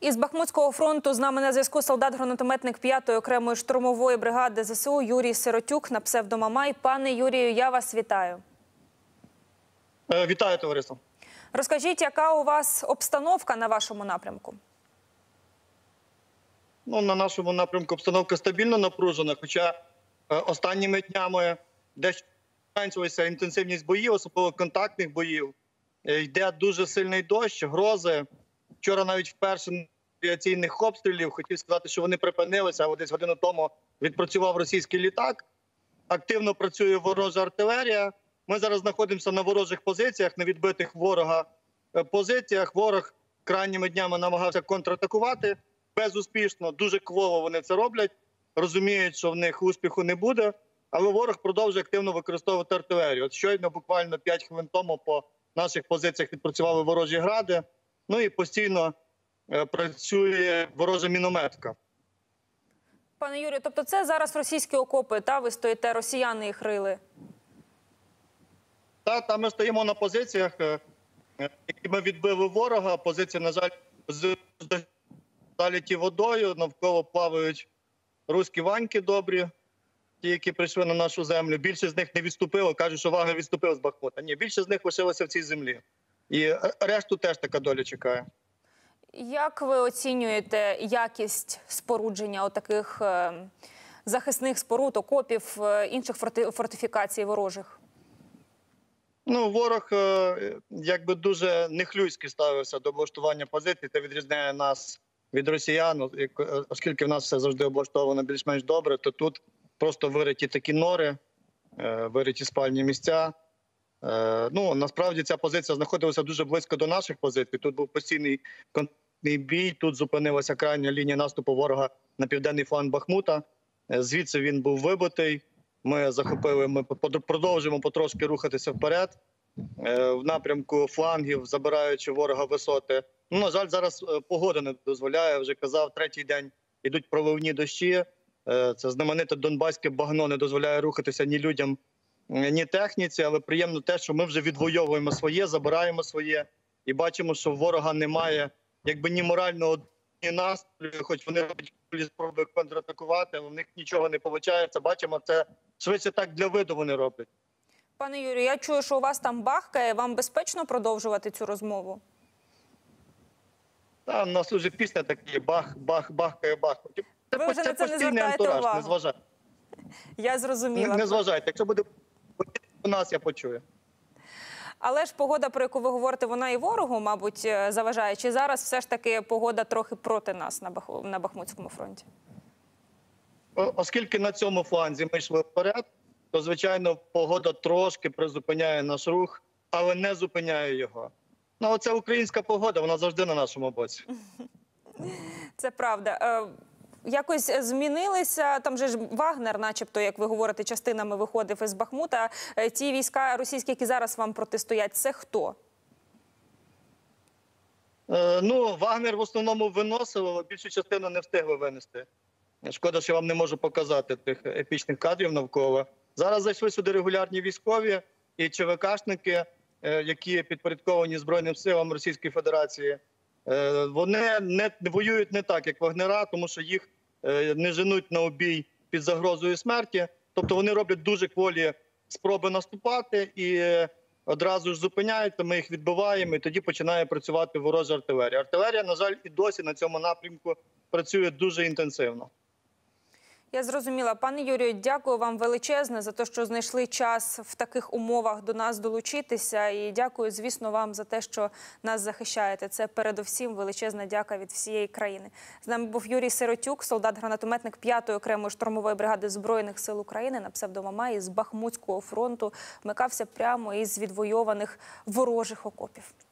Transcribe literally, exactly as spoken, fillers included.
Із Бахмутського фронту з нами на зв'язку солдат-гранатометник п'ятої окремої штурмової бригади ЗСУ Юрій Сиротюк на псевдо Мамай. Пане Юрію, я вас вітаю. Вітаю, товариство. Розкажіть, яка у вас обстановка на вашому напрямку? Ну, на нашому напрямку обстановка стабільно напружена, хоча е, останніми днями дещо зменшилася інтенсивність боїв, особливо контактних боїв. Е, йде дуже сильний дощ, грози. Вчора навіть вперше авіаційних обстрілів, хотів сказати, що вони припинилися, а десь годину тому відпрацював російський літак. Активно працює ворожа артилерія. Ми зараз знаходимося на ворожих позиціях, на відбитих ворога позиціях. Ворог крайніми днями намагався контратакувати. Безуспішно, дуже кволо вони це роблять. Розуміють, що в них успіху не буде. Але ворог продовжує активно використовувати артилерію. От щойно, буквально п'ять хвилин тому, по наших позиціях відпрацювали ворожі гради. Ну і постійно е, працює ворожа мінометка. Пане Юрію, тобто це зараз російські окопи, та ви стоїте, росіяни їх рили? Так, там ми стоїмо на позиціях, е, які ми відбили ворога. Позиції, на жаль, заліті водою, навколо плавають руські ваньки добрі, ті, які прийшли на нашу землю. Більшість з них не відступило, кажуть, що Вагнер відступив з Бахмута. Ні, більшість з них лишилося в цій землі. І решту теж така доля чекає. Як ви оцінюєте якість спорудження отаких е, захисних споруд, окопів, е, інших форти, фортифікацій ворожих? Ну, ворог е, якби дуже нехлюйськи ставився до облаштування позицій та відрізняє нас від росіян, оскільки в нас все завжди облаштовано більш-менш добре, то тут просто вириті такі нори, вириті спальні місця. Ну, насправді ця позиція знаходилася дуже близько до наших позицій. Тут був постійний контактний бій, тут зупинилася крайня лінія наступу ворога на південний фланг Бахмута. Звідси він був вибитий. Ми захопили, ми продовжуємо потрошки рухатися вперед в напрямку флангів, забираючи ворога висоти. Ну, на жаль, зараз погода не дозволяє, вже казав, третій день йдуть проливні дощі. Це знамените донбаське багно не дозволяє рухатися ні людям, ні техніці, але приємно те, що ми вже відвоюємо своє, забираємо своє і бачимо, що в ворога немає якби ні морального, ні настрою, хоч вони роблять спроби контратакувати, але в них нічого не виходить. Бачимо, це швидше так для виду вони роблять. Пане Юрію, я чую, що у вас там бахкає. Вам безпечно продовжувати цю розмову? Там у нас вже пісня така бах, бах, бахкає, бах. Це, Ви вже це на це не постійний звертаєте антураж, увагу. не зважайте. Я зрозуміла. Не, не зважайте, якщо буде у нас, я почую. Але ж погода, про яку ви говорите, вона і ворогу, мабуть, заважає? Чи зараз все ж таки погода трохи проти нас на, Бах... на Бахмутському фронті? Оскільки на цьому фланзі ми йшли вперед, то, звичайно, погода трошки призупиняє наш рух, але не зупиняє його. Ну, оце українська погода, вона завжди на нашому боці. Це правда. Якось змінилися, там же ж Вагнер, начебто, як ви говорите, частинами виходив із Бахмута. Ті війська російські, які зараз вам протистоять, це хто? Е, ну, Вагнер в основному виносив, але більшу частину не встигли винести. Шкода, що вам не можу показати тих епічних кадрів навколо. Зараз зайшли сюди регулярні військові і ЧВКшники, які підпорядковані Збройним силам Російської Федерації. Вони не воюють не так, як Вагнера, тому що їх не женуть на обій під загрозою смерті. Тобто вони роблять дуже кволі спроби наступати і одразу ж зупиняються, ми їх відбиваємо, і тоді починає працювати ворожа артилерія. Артилерія, на жаль, і досі на цьому напрямку працює дуже інтенсивно. Я зрозуміла. Пане Юрію, дякую вам величезне за те, що знайшли час в таких умовах до нас долучитися. І дякую, звісно, вам за те, що нас захищаєте. Це передусім величезна дяка від всієї країни. З нами був Юрій Сиротюк, солдат-гранатометник п'ятої окремої штурмової бригади Збройних сил України на псевдо Мамай з Бахмутського фронту. Вмикався прямо із відвойованих ворожих окопів.